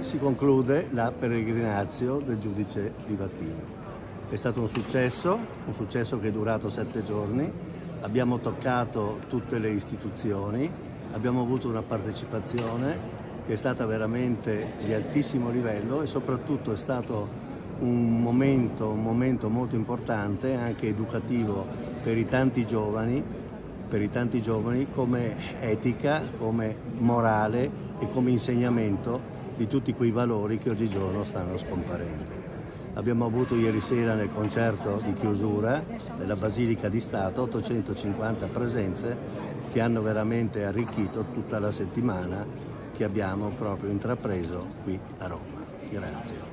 Si conclude la peregrinazio del giudice Livatino. È stato un successo che è durato 7 giorni, abbiamo toccato tutte le istituzioni, abbiamo avuto una partecipazione che è stata veramente di altissimo livello e soprattutto è stato un momento molto importante, anche educativo per i tanti giovani come etica, come morale e come insegnamento di tutti quei valori che oggigiorno stanno scomparendo. Abbiamo avuto ieri sera nel concerto di chiusura della Basilica di Stato 850 presenze che hanno veramente arricchito tutta la settimana che abbiamo proprio intrapreso qui a Roma. Grazie.